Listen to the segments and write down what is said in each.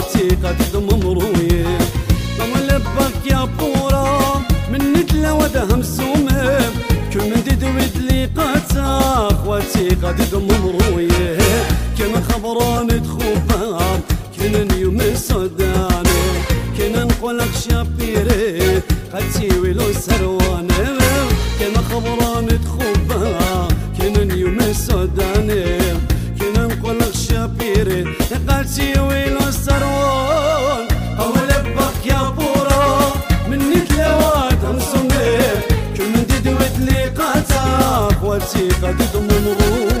وثيقة تضم مرويه لبك يا بورا من ندلة ودهم سومه كل من ددود لي قاتاخ وثيقة تضم مرويه كما خبران تخوفان كنا يوم السوداني كنا نقولك شابيري قتي ويلو سرواني كما خبران تخوفان كنا يوم السوداني كنا نقولك شابيري قتي ويلو سروان او لبك يا بورا من ندلوات همسومي كل من ددود لي قاتاخ وثيقة تضم مرويه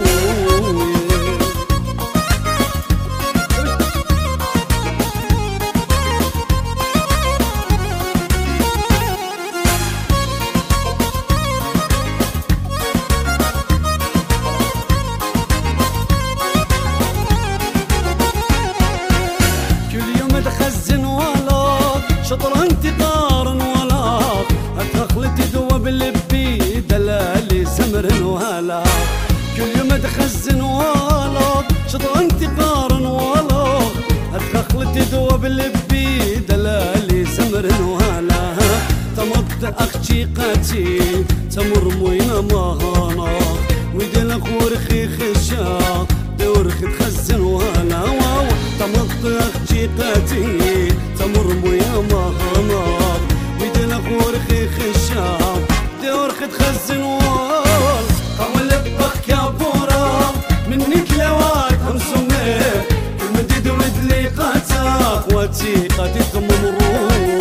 شطرنج تقارن ولا اتخلت ذوب لبي دلالي سمر وهلا كل يوم تخزن ولا شطرنج تقارن ولا اتخلت ذوب لبي دلالي سمر وهلا تمط اختي قاتي تمر موينا مهانا ويدل خورخي خشا دورخ تخزن وهلا تمط اختي قاتي تمر مويا مهانا ويدل خورخي خشا دورخ تخزن وال قام لبك يا بورا من نكلوات همسومي كل من تدود لي قاتاخ وثيقة تضم مرويه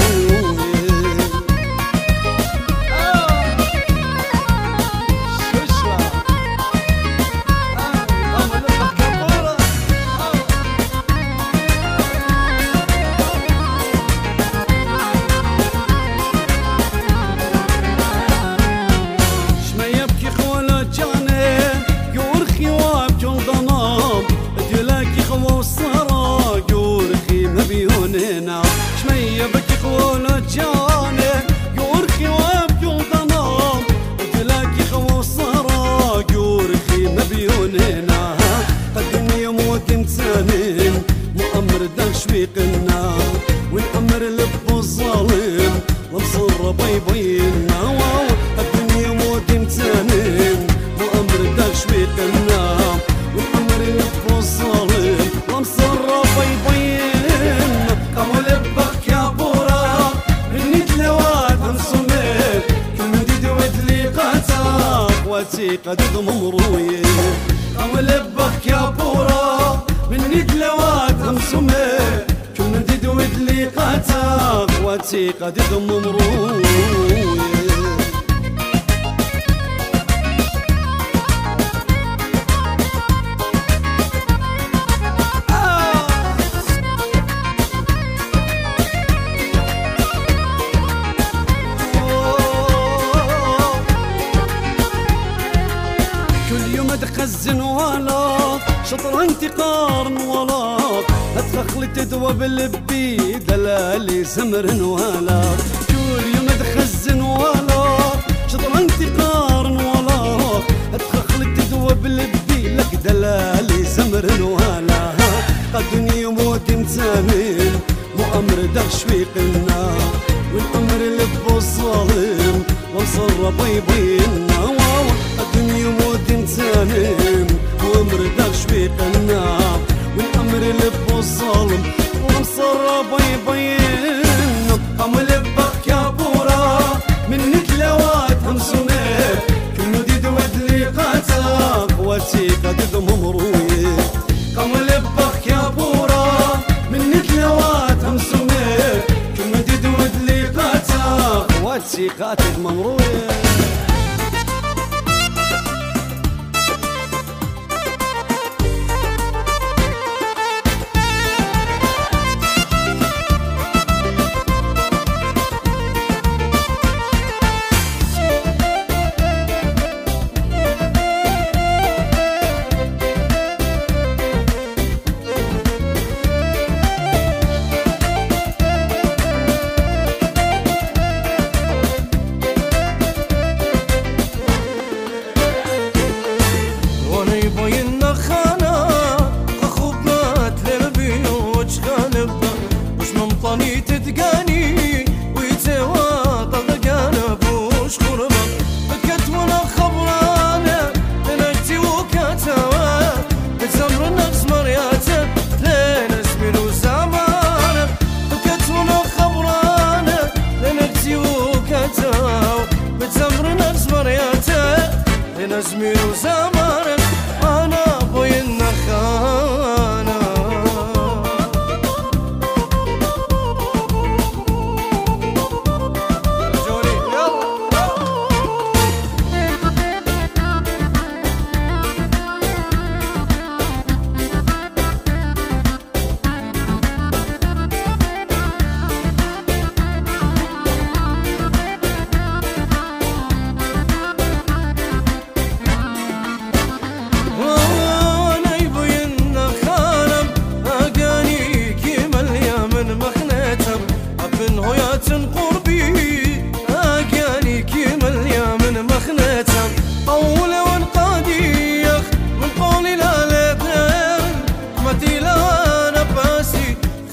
شمية بكي خولة جاني يورخي وابكي ضنام ودلاكي خوصرا يورخي مبيون هنا قدني يموت انسانين مؤمر دشويقنا والامر لب الظالم ومصر بيبينا قدني يموت انسانين مؤمر دشويقنا والامر لب الظالم ومصر بيبينا قاموا لبك يا بورا من ندلوات همسومي كل من ددود لي قاتاخ وثيقة تضم مرويه قاموا لبك يا بورا من ندلوات همسومي كل من ددود لي قاتاخ وثيقة تضم مرويه تخزن ولا شطرنج تقارن ولا اتخلت ذوب لبي دلالي سمر ولا كل يوم تخزن ولا شطرنج تقارن ولا اتخلت ذوب لبي لك دلالي سمر ولا قدني يموت انسانين مؤمر دشويقنا والامر لب الظالم وصر بيبينا قدني يموت انسانين وامر دشويقنا والامر لب الظالم ومصر بيبينا قام لبك يا بورا من ندلوات همسومي كل مديد ودلي قاتاخ وثيقة تضم مرويه قام لبك يا بورا من ندلوات همسومي كل مديد ودلي قاتاخ وثيقة تضم مرويه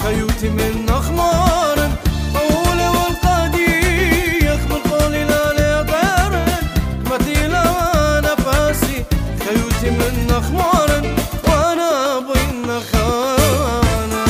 خيوتي من أخمار طول والقادي يخبر قولي لا لطير كمتي لا نفاسي خيوتي من أخمار وأنا بين خانة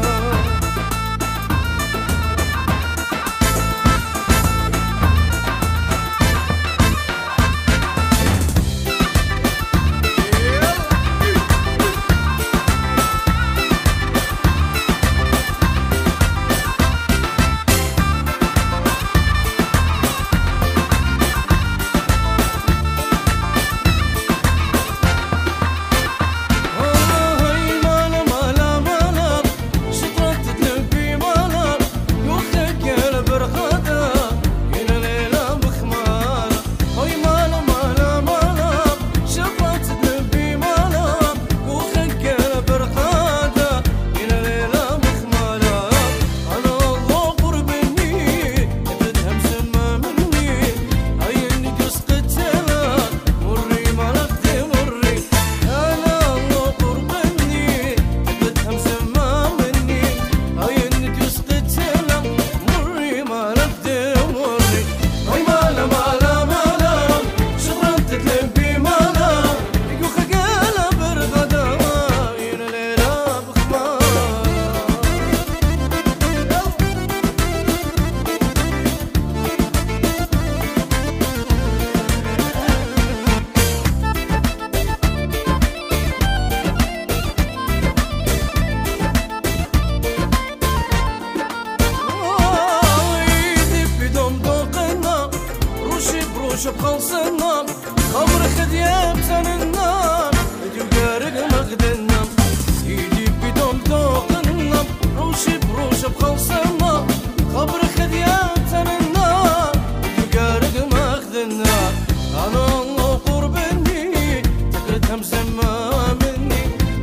بخلصنا خمر خدياب سننا اديو قارق مغدنا ايدي بدون ذوقنا روشي بروش بخلصنا خمر خدياب سننا اديو قارق مغدنا انا الله قربني تقدم زما مني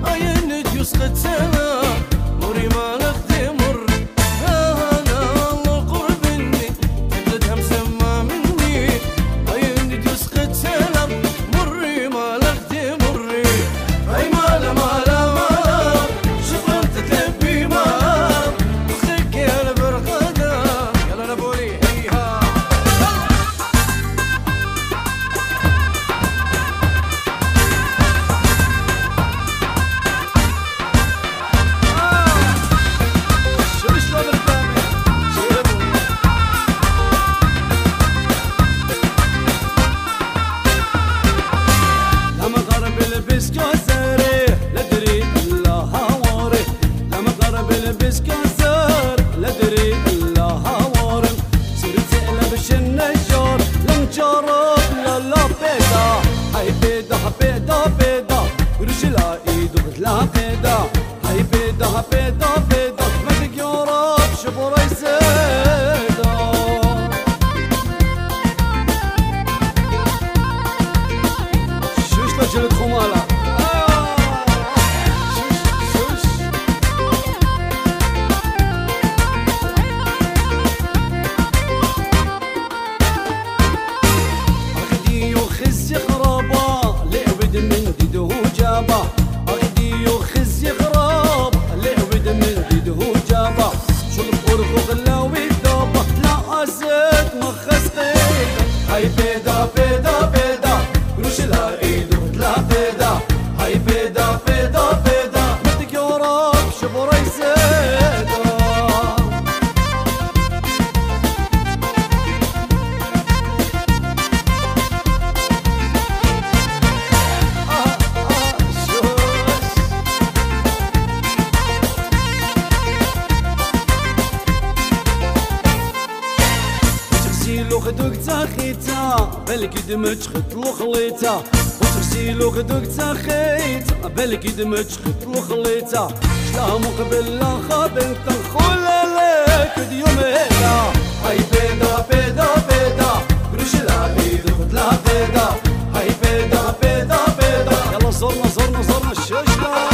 اين ديوس قد سنة مري ما نخدي مر خدوك تاخيتا بالك دمج خطلو خليتا وتغسيلو خدوك تاخيتا بالك دمج خطلو خليتا شلا مقبل لا خابن تنخل لك ديوم هيدا هاي بيدا بيدا بيدا قروش لا ايد خطلا بيدا هاي بيدا بيدا بيدا يلا زورنا زورنا زورنا الشجرة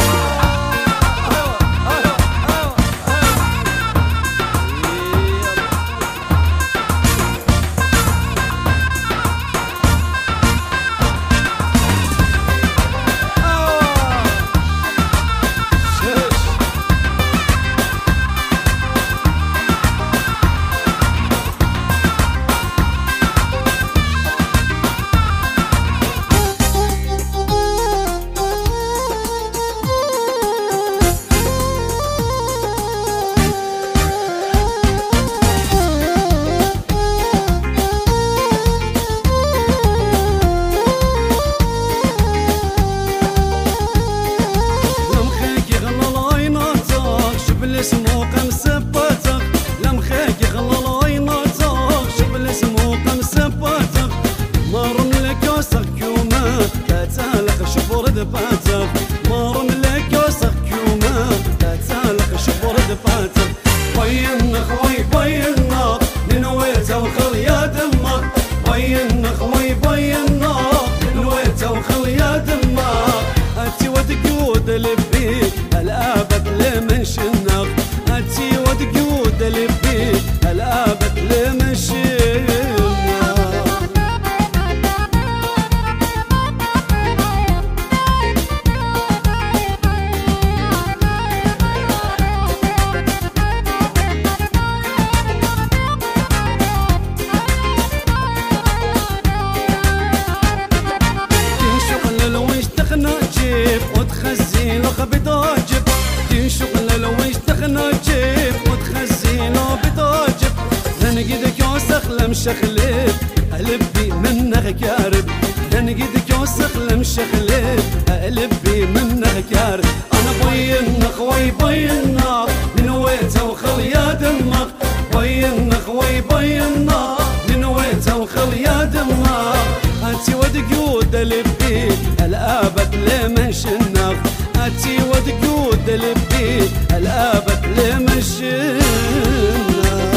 مشخلب قلبي منك يا رب لنقدك وسخل مشخلب قلبي منك يا رب انا بينك خوي بينك من ويته وخل يا دمك بينك خوي بينك من ويته وخل يا دمك انتي ودقود لبي الابد لمن شنك انتي ودقود لبي الابد لمن شنك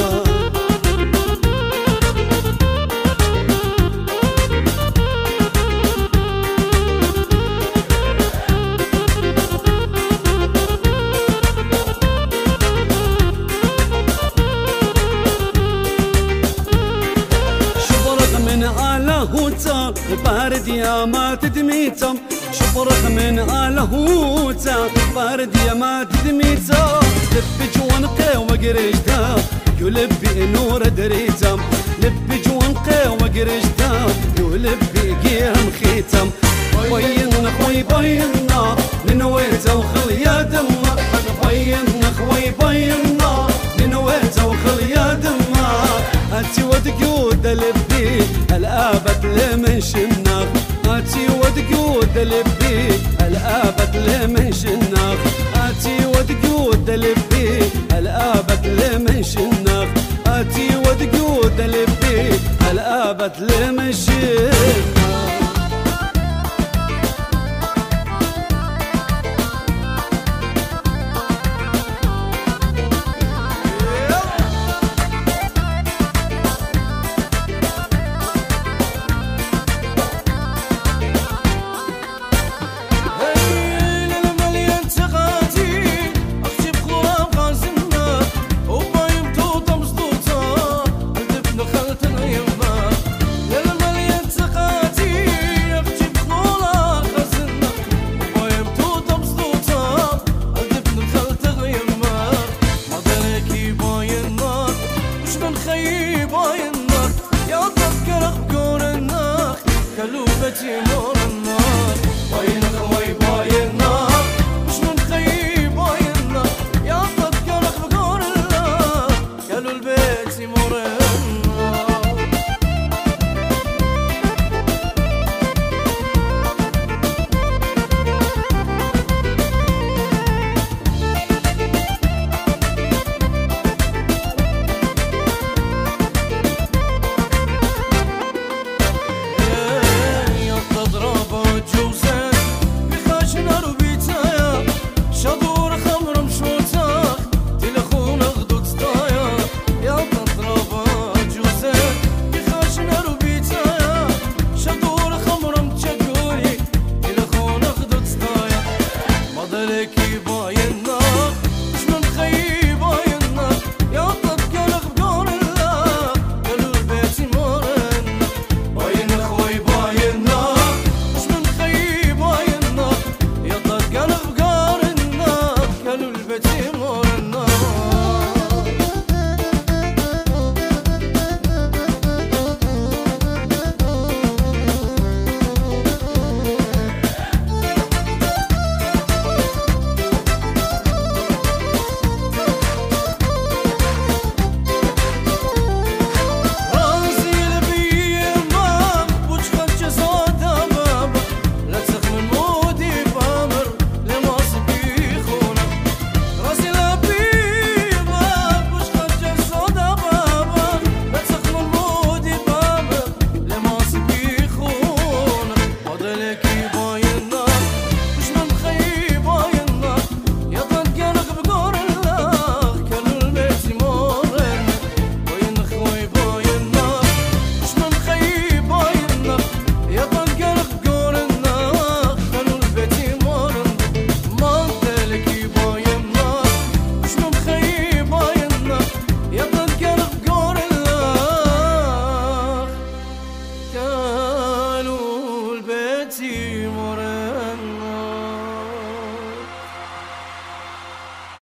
بارد يا ما تدميتم شبرخ من هوتا بارد يا ما تدميتم لب جوانقي وقرجتا يلبي نور دريتم لب جوانقي وقرجتا يلبي قيام خيتم بينا خوي بينا من ويته وخل يا دمك بينا خوي بينا من ويته وخل يا دمك انتي ودقود لبي الابد لمن شناخ انتي ودقود لبي الابد لمن شناخ انتي ودقود لبي الابد لمن شناخ انتي ودقود لبي الابد لمن شناخ